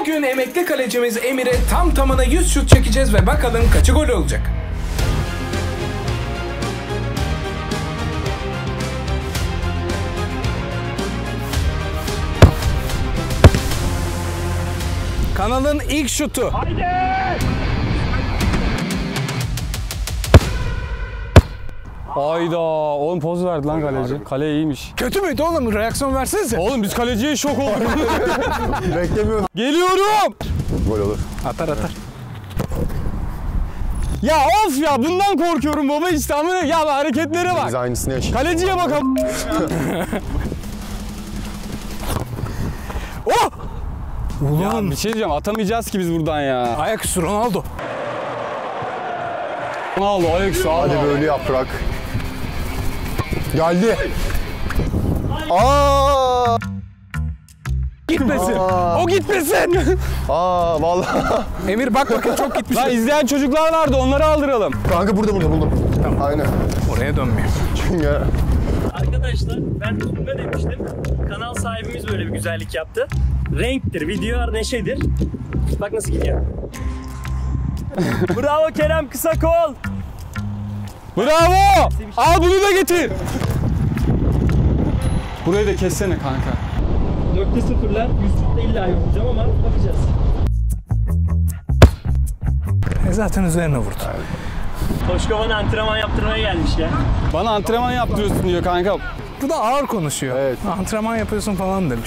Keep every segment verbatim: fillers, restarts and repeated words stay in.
Bugün emekli kalecimiz Emir'e tam tamına yüz şut çekeceğiz ve bakalım kaçı gol olacak. Kanalın ilk şutu. Haydi! Hayda, oğlum poz verdi lan kaleci. Kale iyiymiş. Kötü müydü oğlum? Reaksiyon versenize. Oğlum biz kaleciye şok olduk. Beklemiyorum. Geliyorum. Gol olur. Atar atar. Ya of ya, bundan korkuyorum baba işte ama ya hareketlere bak. Biz aynısını yaşıyoruz. Kaleciye bakalım. Oh! Ya Ulan. bir şey diyeceğim, atamayacağız ki biz buradan ya. Ayaküstü Ronaldo. Ronaldo ayaküstü. Hadi böyle yaprak. Geldi. Aa! Gitmesin. Aa. O gitmesin. Aa vallahi. Emir bak bakın çok gitmiş. Lan izleyen çocuklar vardı, onları aldıralım. Kanka burada burada buldum. Tamam. Aynen. Oraya dönmüyor. Çünkü Arkadaşlar ben Tunga demiştim. Kanal sahibimiz böyle bir güzellik yaptı. Renktir, video neşedir. Bak nasıl gidiyor. Bravo Kerem Kısakol. Bravo! Al bunu da getir. Burayı da kessene kanka. dörtte sıfırlar, yüz şutta illa yapacağım ama bakacağız. E zaten üzerine vurdu. Koşkovan antrenman yaptırmaya gelmiş ya. Bana antrenman yaptırıyorsun diyor kanka. Bu da ağır konuşuyor. Evet. Antrenman yapıyorsun falan demiş.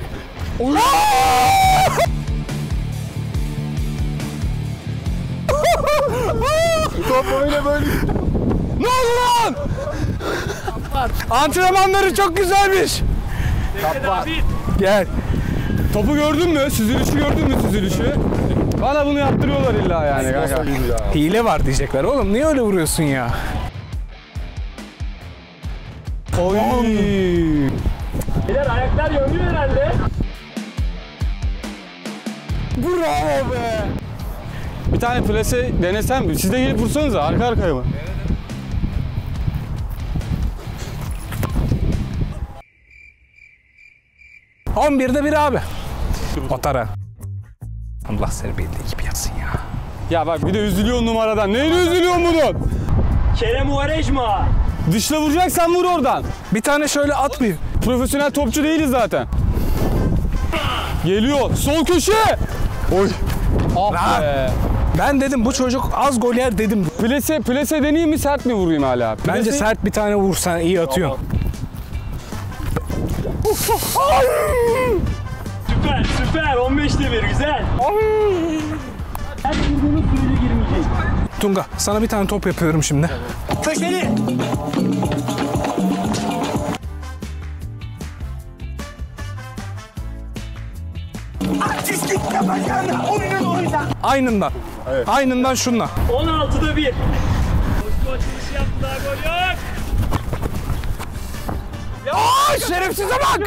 top böyle böyle. Ne oldu lan? Antrenmanları çok güzelmiş. Gel. Topu gördün mü? Süzülüşü gördün mü süzülüşü? Bana bunu yaptırıyorlar illa yani kanka. Hile var diyecekler. Oğlum niye öyle vuruyorsun ya? Oy. Beyler ayaklar yönlü herhalde. Bravo be. Bir tane plase denesem mi? Siz de gelip vursanıza arka arkaya mı? on birde bir abi. Otara. Allah seni bildiği gibi yapsın ya. Ya bak bir de üzülüyorsun numaradan. Neyine üzülüyorsun bunun? Kerem Uvarejma. Dışla vuracaksan vur oradan. Bir tane şöyle at bir. Profesyonel topçu değiliz zaten. Geliyor. Sol köşe. Oy. Ah be. Ben dedim bu çocuk az gol yer dedim. Plase, plase deneyeyim mi, sert mi vurayım hala? Plase... Bence sert bir tane vursan iyi atıyorsun. Süper süper on beşte bir güzel. Her vurduğunuz sürece girmeyecek. Tunga sana bir tane top yapıyorum şimdi. Köşeli. Aynından. Evet. Aynından şunla. on altıda bir. Koşu açılışı yaptı, daha gol yok. Aa, şerefsize bak!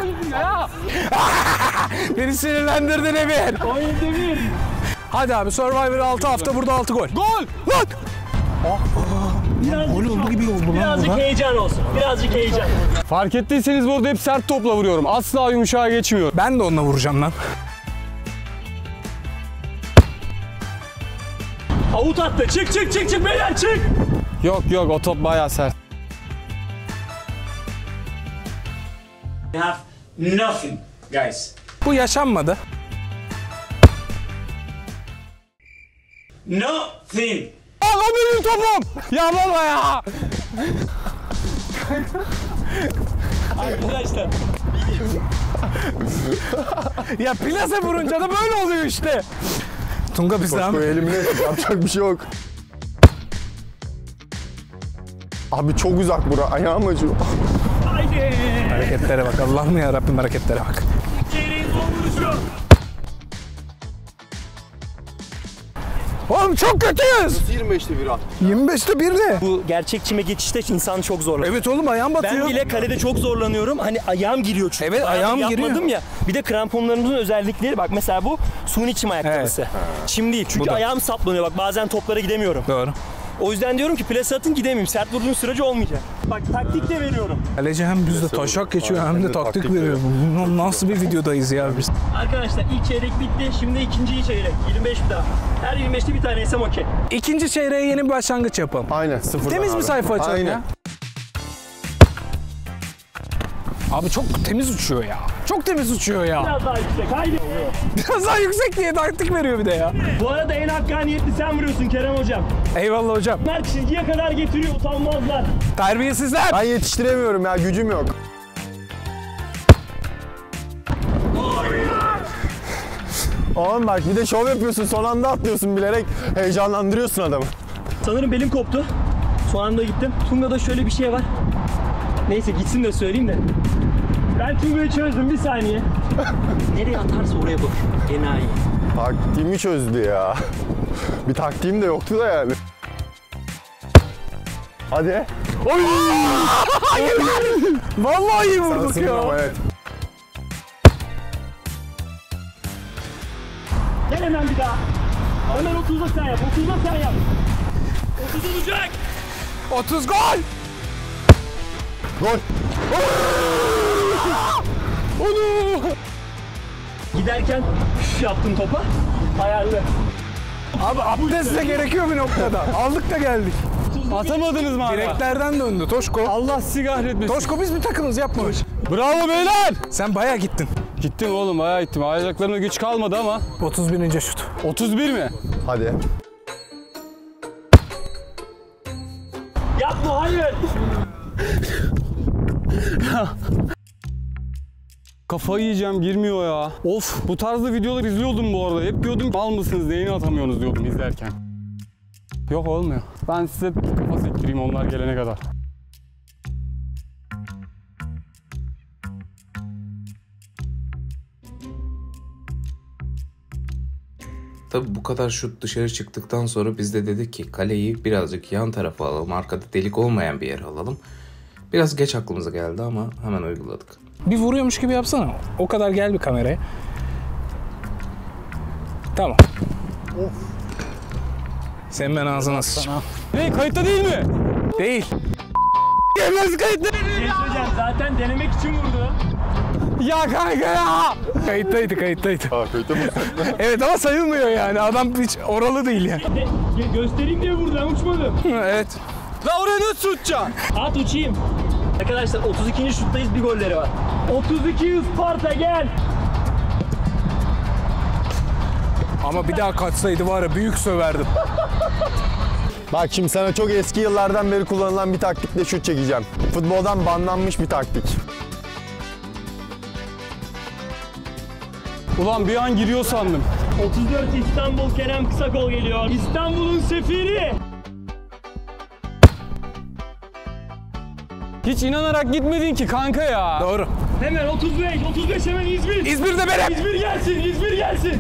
Beni sinirlendirdin Emir. on yedide bir. Hadi abi Survivor altı hafta burada altı gol. Gol! Lan! Birazcık, Gol oldu gibi oldu lan birazcık burada. heyecan olsun. Birazcık heyecan. Fark ettiyseniz burada hep sert topla vuruyorum. Asla yumuşağa geçmiyor. Ben de onunla vuracağım lan. Avut attı. Çık çık çık çık beyler çık. Yok yok, o top bayağı sert. We have nothing guys. Bu yaşanmadı. Nothing. Aa, o benim topum! Ya baba ya! Arkadaşlar. Ya plase vurunca da böyle oluyor işte. Tunga biz devam. Koşko'yu elimine yapacak bir şey yok. Abi çok uzak bura. Ayağım acıyor. Haydi. Hareketlere bak. Allah'ım ya Rabbim hareketlere bak. Çeyreğin son vuruşu. Oğlum çok kötüyüz. yirmi beşte bir at. yirmi beşte bir ne? Bu gerçek çime geçişte insanı çok zorlar. Evet oğlum ayağım batıyor. Ben bile kalede çok zorlanıyorum. Hani ayağım giriyor çünkü. Evet, ayağım yapmadım giriyor. ya. Bir de kramponlarımızın özellikleri bak mesela bu suni çim ayakkabısı. Evet. Çim değil çünkü Bu da. ayağım saplanıyor bak bazen toplara gidemiyorum. Doğru. O yüzden diyorum ki plase atın gidemeyim. Sert vurduğun sürece olmayacak. Bak taktik de veriyorum. Kaleci hem bizde taşak geçiyor hem de taktik veriyor. Bu nasıl bir videodayız ya biz? Arkadaşlar ilk çeyrek bitti. Şimdi ikinci çeyrek. yirmi beş bir daha. Her yirmi beşte bir tane yesem okey. İkinci çeyreğe yeni bir başlangıç yapalım. Aynen sıfırdan Temiz abi. bir sayfa açalım Aynen. ya. Abi çok temiz uçuyor ya. Çok temiz uçuyor ya. Biraz daha yüksek. Haydi. Biraz daha yüksek diye taktik veriyor bir de ya. Bu arada en hakkaniyetli sen vuruyorsun Kerem hocam. Eyvallah hocam. Bunlar çizgiye kadar getiriyor, utanmazlar. Terbiyesizler. Ben yetiştiremiyorum ya, gücüm yok. Oğlum bak bir de şov yapıyorsun, son anda atlıyorsun bilerek, heyecanlandırıyorsun adamı. Sanırım belim koptu. Son anda gittim. Tunga'da şöyle bir şey var. Neyse gitsin de söyleyeyim de. Ben Tunga'yı çözdüm, bir saniye. Nereye atarsa oraya bak. Enayi. Taktiğimi çözdü ya. Bir taktiğim de yoktu da yani. Hadi. Oy! Vallahi iyi vurduk Sansın ya. ama evet. Gel hemen bir daha. Hemen otuzda sen yap, otuzda sen yap. otuz olacak. otuz gol. Gol. Onu. Giderken şş yaptım topa. Ayarlı. Abi abdest de gerekiyor bir noktada. Aldık da geldik. Atamadınız mı abi? Direklerden döndü Toşko. Allah sizi kahretmesin. Toşko biz bir takımız yapmamış. Bravo beyler. Sen bayağı gittin. Gittim oğlum, bayağı gittim. Ayaklarıma güç kalmadı ama. otuz birinci şut. otuz bir mi? Hadi. Yapma, hayır. Kafayı yiyeceğim, girmiyor ya. Of, bu tarzda videolar izliyordum bu arada. Hep diyordum mal mısınız, neyini atamıyorsunuz diyordum izlerken. Yok olmuyor. Ben size kafa sektireyim onlar gelene kadar. Tabi bu kadar şut dışarı çıktıktan sonra biz de dedik ki kaleyi birazcık yan tarafa alalım. Arkada delik olmayan bir yere alalım. Biraz geç aklımıza geldi ama hemen uyguladık. Bir vuruyormuş gibi yapsana. O kadar gel bir kameraya. Tamam. Of. Sen ben ağzına sıçayım. Ne, kayıtta değil mi? Değil. Nasıl kayıtta değil Şey söyleyeceğim, zaten denemek için vurdu. ya kanka ya? Kayıttaydı kayıttaydı. Aa, kötü mü? Evet ama sayılmıyor yani. Adam hiç oralı değil yani. De, ge- göstereyim diye vurdu, ben uçmadım. Evet. La oraya nasıl tutacaksın? At uçayım. Arkadaşlar otuz ikinci şuttayız, bir golleri var. otuz iki Isparta gel. Ama bir daha kaçsaydı var ya büyük söverdim. Bak şimdi sana çok eski yıllardan beri kullanılan bir taktikle şut çekeceğim. Futboldan banlanmış bir taktik. Ulan bir an giriyor sandım. otuz dört İstanbul, Kerem Kısakol geliyor. İstanbul'un sefiri. Hiç inanarak gitmedin ki kanka ya. Doğru. Hemen otuz beş, otuz beş hemen İzmir. İzmir'de benim. İzmir gelsin, İzmir gelsin.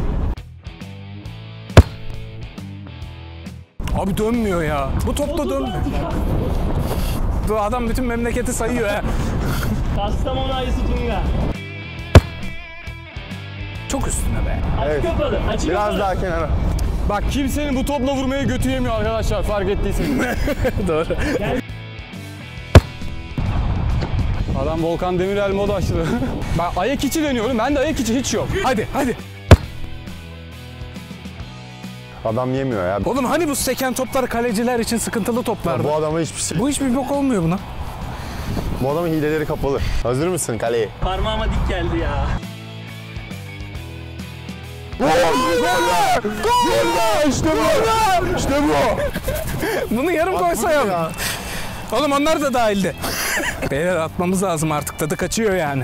Abi dönmüyor ya. Bu top da dönmüyor. Bu adam bütün memleketi sayıyor ha. Kastamonu ayısı Tunga. Çok üstüne be. Açık Evet. kapalı, açık Biraz kapalı. daha kenara. Bak kimsenin bu topla vurmaya götü yemiyor arkadaşlar, fark ettiyseniz. Doğru. Adam Volkan Demirel mod açtı. Ben ayak içi deniyorum, ben de ayak içi hiç yok. Hadi hadi. Adam yemiyor ya. Oğlum hani bu seken toplar kaleciler için sıkıntılı toplardı. Bu adama hiçbir şey... Bu hiçbir bok olmuyor buna. Bu adamın hileleri kapalı. Hazır mısın kaleye? Parmağıma dik geldi ya. Gol be! Gol be! İşte bu! İşte bu! Bunu yarım koysayalım. Ya. Oğlum onlar da dahildi. Beyler atmamız lazım artık, tadı kaçıyor yani.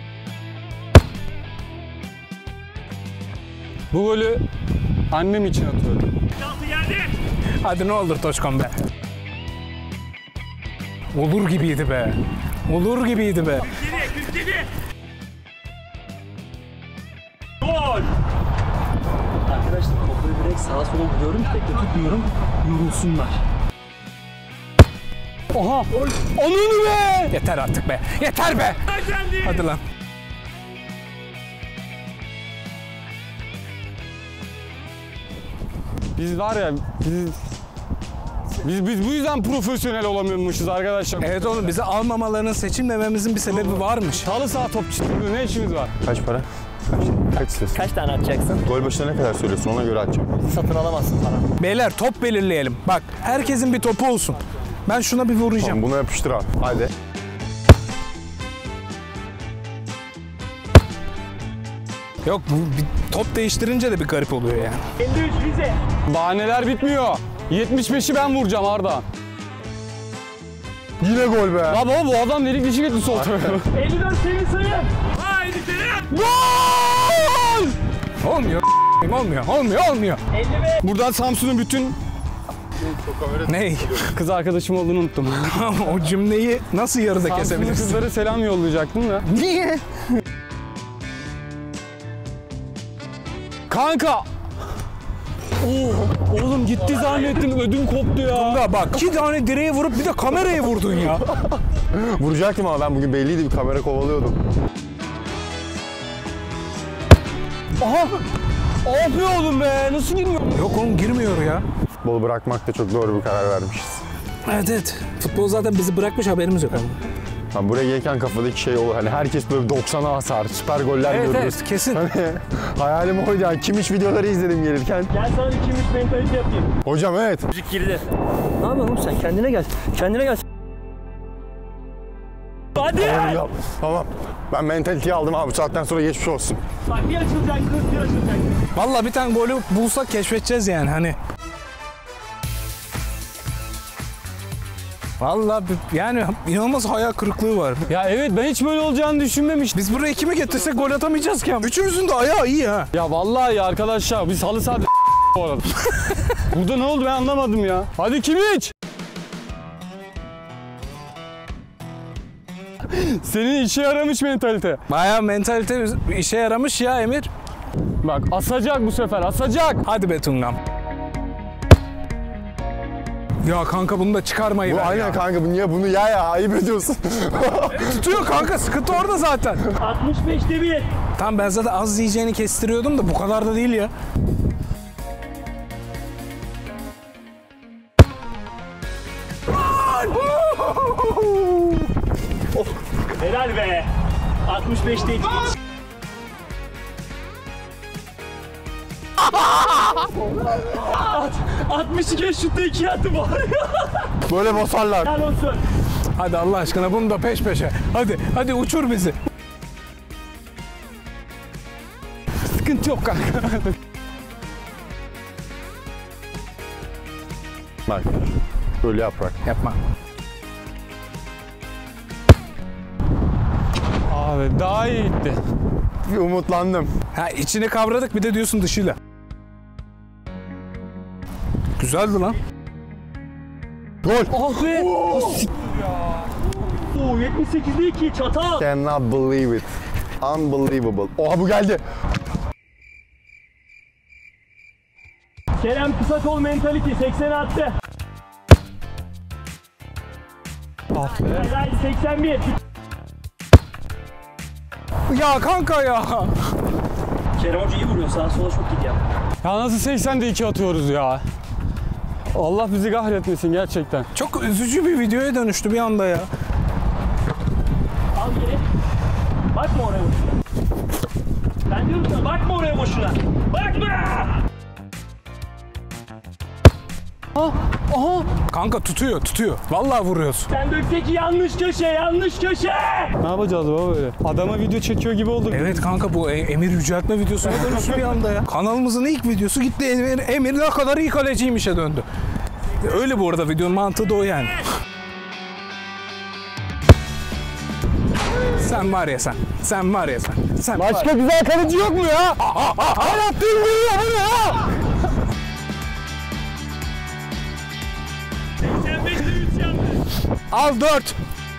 Bu golü annem için atıyorum. Altı geldi. Hadi ne olur Toşkon be. Olur gibiydi be. Olur gibiydi be. kırk yedi, kırk yedi. Gol. Arkadaşlar kafayı direkt sağa sola vuruyorum, tekte tutmuyorum. Yorulsunlar. Oha! Onun be! Yeter artık be. Yeter be. Hadi lan. Biz var ya, biz Biz biz bu yüzden profesyonel olamıyormuşuz arkadaşlar. Evet oğlum, bizi almamalarının, seçilmememizin bir sebebi varmış. Halı saha topçusu ne işimiz var? Kaç para? Kaç? Kaç istiyorsun? Kaç tane atacaksın? Gol başına ne kadar söylüyorsun, ona göre atacağım. Satın alamazsın para. Beyler top belirleyelim. Bak herkesin bir topu olsun. Ben şuna bir vuracağım. Tamam, bunu yapıştır abi. Hadi. Yok, bu bir top değiştirince de bir garip oluyor yani. elli üç Rize. Bahaneler bitmiyor. yetmiş beşi ben vuracağım Arda. Yine gol be. Ya baba bu adam delik dişi gitti sol tarafa. elli dört Semih Sayın. Gol! Olmuyor, olmuyor, olmuyor, olmuyor. elli beş. Buradan Samsun'un bütün Ney? kız arkadaşım olduğunu unuttum. O cümleyi nasıl yarıda Samsun'un kesebilirsin? kızlara selam yollayacaktım da. Niye? Kanka! Oo, oğlum gitti zannettim, ödüm koptu ya. Ya bak, iki tane direğe vurup bir de kamerayı vurdun ya. Vuracaktım ama ben bugün belliydi, bir kamera kovalıyordum. Aha! Abi oğlum be, nasıl girmiyor? Yok oğlum, girmiyor ya. Futbolu bırakmakta çok doğru bir karar vermişiz. Evet evet. Futbol zaten bizi bırakmış, haberimiz yok. Ha, buraya gelirken kafadaki şey olur, hani herkes böyle doksana hasar, süper goller Evet görürüz. evet, kesin. Hani hayalim oydu yani, kim hiç videoları izledim gelirken. Gel sana iki üç mentalite yapayım. Hocam evet. Müzik girdi. Ne yapıyorsun oğlum sen? Kendine gel. Kendine gel. Hadi! Hocam, tamam. Ben mentaliteyi aldım abi, bu saatten sonra geçmiş olsun. Bak bir açılacak, kız bir açılacak. Vallahi bir tane golü bulsak keşfedeceğiz yani hani. Vallahi bir- yani inanılmaz hayal kırıklığı var. Ya evet, ben hiç böyle olacağını düşünmemiştim. Biz buraya kimi getirsek gol atamayacağız ki. Üçümüzün de ayağı iyi ha. Ya vallahi ya arkadaşlar, biz halı sahada bu arada. Burada ne oldu ben anlamadım ya. Hadi kim iç? Senin işe yaramış mentalite. Bayağı mentalite işe yaramış ya Emir. Bak asacak bu sefer, asacak. Hadi be Tungam. Ya kanka bunu da çıkarmayı Bu ver aynen ya. kanka, bu niye bunu ya ya ayıp ediyorsun. Tutuyor kanka, sıkıntı orada zaten. altmış beşte bir. Tamam, ben zaten az yiyeceğini kestiriyordum da bu kadar da değil ya. Helal be. altmış beşte iki. At, altmış iki şutta iki attı bari. Böyle basarlar. Helal olsun. Hadi Allah aşkına bunu da peş peşe. Hadi hadi uçur bizi. Sıkıntı yok kanka. Bak, böyle yaprak. Yapma. Abi daha iyi gitti. Bir umutlandım. Ha, içini kavradık, bir de diyorsun dışıyla. Güzeldi lan. Gol. Ah be. Oo, yetmiş sekizde iki çatal. Cannot believe it. Unbelievable. Oha, bu geldi. Kerem kısa kol mentality seksen attı. Ah be. Helal seksen bir. Ya kanka ya. Kerem Hoca iyi vuruyor, sağa sola çok gidiyor. Ya nasıl seksende iki atıyoruz ya? Allah bizi kahretmesin gerçekten. Çok üzücü bir videoya dönüştü bir anda ya. Al geri. Bakma oraya boşuna. Ben diyorum sana bakma oraya boşuna. Bakma! Ah, aha. Kanka tutuyor tutuyor. Vallahi vuruyorsun. Sen dökteki yanlış köşe, yanlış köşe! Ne yapacağız baba böyle? Adama video çekiyor gibi olduk. Evet kanka, bu E- Emir yüceltme videosuna dönüştü bir anda ya. Kanalımızın ilk videosu gitti, Emir, Emir ne kadar iyi kaleciymişe döndü. Öyle bu arada, videonun mantığı da o yani. Sen var ya sen. Sen var ya sen. Sen var Başka güzel kaleci yok mu ya? Hayat bilmiyor bu ya. seksen beşte üç yanlış. Al dört.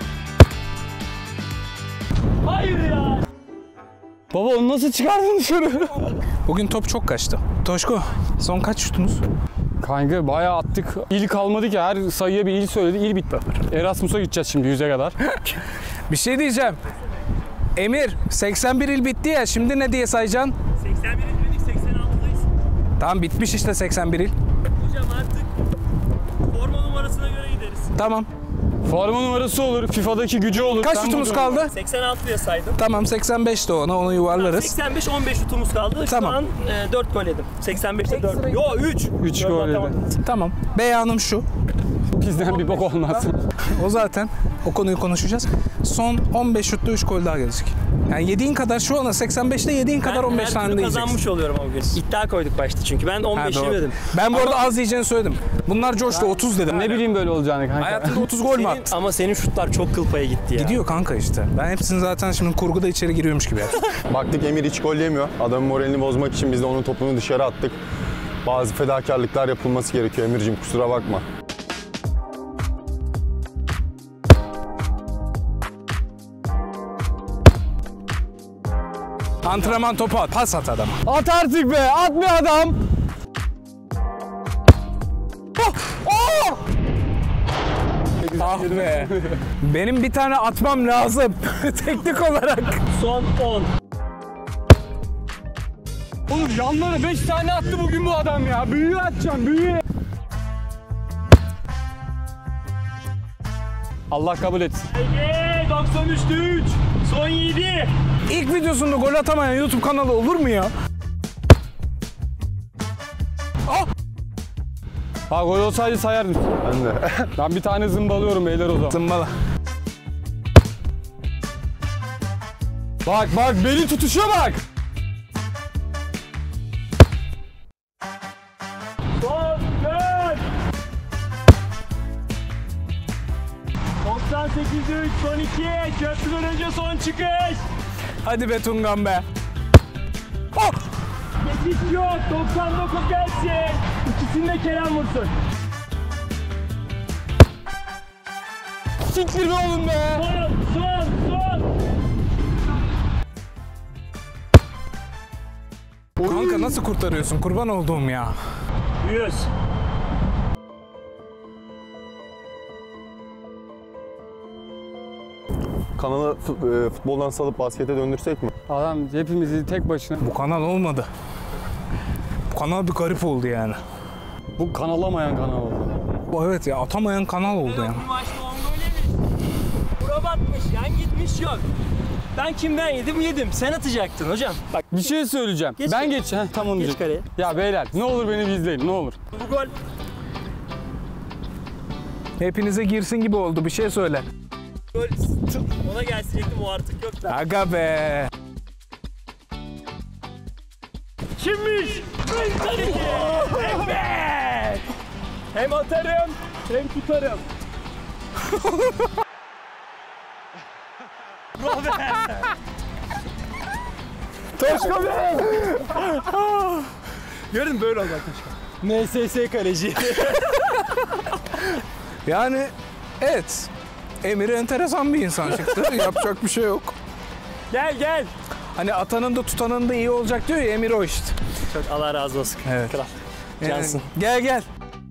Hayır ya! Baba onu nasıl çıkardın dışarı? Bugün top çok kaçtı. Toşko, son kaç şutunuz? Kanka bayağı attık. İl kalmadı ki, her sayıya bir il söyledi, il bitti. Erasmus'a gideceğiz şimdi yüze kadar. Bir şey diyeceğim. Emir, seksen bir il bitti ya, şimdi ne diye sayacaksın? seksen bir dedik, seksen altıdayız. Tamam bitmiş işte seksen bir il. Hocam artık forma numarası numarasına göre gideriz. Tamam. Forma numarası olur, FIFA'daki gücü olur. Kaç Sen şutumuz buldun. kaldı? seksen altıya saydım. Tamam seksen beş de ona, onu yuvarlarız. seksen beş on beş şutumuz kaldı. Tamam. Şu an e, dört gol yedim. seksen beşte dört. Yo üç. Üç gol yedi. Tamam. Beyanım şu. Bizden bir bok olmaz. O zaten o konuyu konuşacağız. Son on beş şutta üç gol daha gelecek. Yani yediğin kadar şu anda seksen beşte yediğin kadar on beş tane de yiyeceksin. kazanmış oluyorum o gün. İddia koyduk başta çünkü. Ben on beş Ha, doğru. dedim. Ben bu arada az yiyeceğini söyledim. Bunlar coştu otuz dedim. Ne bileyim böyle olacağını kanka. Hayatında otuz gol mü Senin, attı? ama senin şutlar çok kıl paya gitti ya. Gidiyor kanka işte. Ben hepsini zaten şimdi kurguda içeri giriyormuş gibi yaptım. Baktık Emir hiç gol yemiyor. Adamın moralini bozmak için biz de onun topunu dışarı attık. Bazı fedakarlıklar yapılması gerekiyor Emir'cim, kusura bakma. Antrenman topu at. Pas at adama. At artık be, at be adam. Ah be. Benim bir tane atmam lazım. Teknik olarak. Son on. Oğlum yanlara beş tane attı bugün bu adam ya. Büyüğü atacağım, büyüğü. Allah kabul etsin. Ege doksan üçte üç. Son yedi. İlk videosunda gol atamayan YouTube kanalı olur mu ya? Ha gol olsaydı sayardım. Ben de. Ben bir tane zımbalıyorum beyler o zaman. Zımbala. Bak bak beni tutuşa bak. Son dört. doksan sekizde üç. Son iki. Köprüden önce son çıkış. Hadi be Tungan be. Oh! Geçiş yok. doksan dokuz gelsin. İkisini de Kerem vursun. Siktir be oğlum be. Son, son, son. Kanka nasıl kurtarıyorsun? Kurban olduğum ya. yüz. Kanalı fut- e, futboldan salıp baskete döndürsek mi? Adam hepimizi tek başına. Bu kanal olmadı. Bu kanal bir garip oldu yani. Bu kanalamayan kanal oldu. Bu evet ya atamayan kanal oldu yani. Bu maçta on gol yemiş. Bura batmış, yan gitmiş yok. Ben kimden yedim yedim. Sen atacaktın hocam. Bak Bir şey söyleyeceğim. Geç ben kaleye. geç. Heh, tam onu geç diyecektim. kaleye. Ya beyler ne olur beni bir izleyin ne olur. Bu gol. Hepinize girsin gibi oldu. Bir şey söyle. Gol ona gelsin o artık yok da. Aga be. Kimmiş? Evet. Hem atarım hem tutarım. Toşko be. Gördün böyle olacak Toşko. N S S kaleci. Yani evet. Emir enteresan bir insan çıktı. Yapacak bir şey yok. Gel gel. Hani atanın da tutanın da iyi olacak diyor ya, Emir o işte. Çok Allah razı olsun. Evet. Kral. Yani Cansın. gel gel.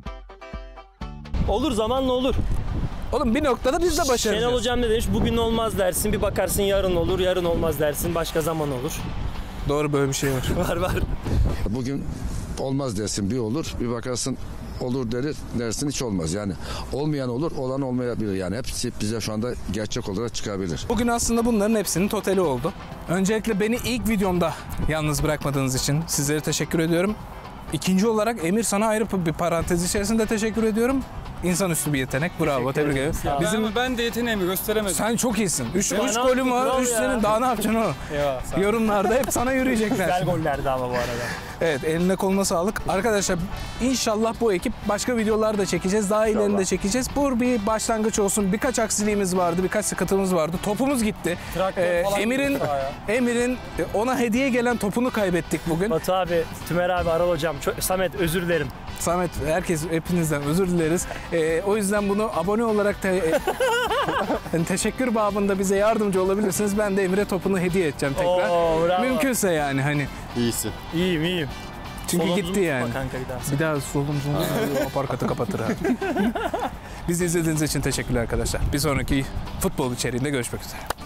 Olur zamanla olur. Oğlum bir noktada biz de Şenol başaracağız. hocam ne demiş? Bugün olmaz dersin, bir bakarsın yarın olur, yarın olmaz dersin, başka zaman olur. Doğru, böyle bir şey var. Var var. Bugün olmaz dersin bir olur, bir bakarsın olur deri dersin hiç olmaz. Yani olmayan olur, olan olmayabilir. Yani hepsi bize şu anda gerçek olarak çıkabilir. Bugün aslında bunların hepsinin totali oldu. Öncelikle beni ilk videomda yalnız bırakmadığınız için sizlere teşekkür ediyorum. İkinci olarak Emir, sana ayrı bir parantez içerisinde teşekkür ediyorum. İnsanüstü bir yetenek. Bravo, tebrik ederim. Bizim Bizim ben de yeteneğimi gösteremedim. sen çok iyisin. üç Ya üç ne golüm yaptık var. bravo üç ya. senin. Daha ne yapacaksın oğlum? Ya, sağ ol. Yorumlarda hep sana yürüyecekler. Güzel gollerdi ama bu arada. Evet, eline koluna sağlık. Arkadaşlar inşallah bu ekip başka videolar da çekeceğiz. Daha ilerinde çekeceğiz. Bu bir başlangıç olsun. Birkaç aksiliğimiz vardı, birkaç sıkıntımız vardı. Topumuz gitti. Traktör Ee, falan Emir'in gitti ya. Emir'in ona hediye gelen topunu kaybettik bugün. Batu abi, Tümer abi, Aral hocam, çok, Samet özür dilerim. Samet, herkes hepinizden özür dileriz. Ee, o yüzden bunu abone olarak da e, yani teşekkür babında bize yardımcı olabilirsiniz. Ben de Emir'e topunu hediye edeceğim tekrar. Oo, bravo. Mümkünse yani hani. İyisin. İyiyim iyiyim. Çünkü Solumuzu gitti tutma yani. kanka bir daha. Bir daha solumuzun aparkatı kapatır ha. Bizi izlediğiniz için teşekkürler arkadaşlar. Bir sonraki futbol içeriğinde görüşmek üzere.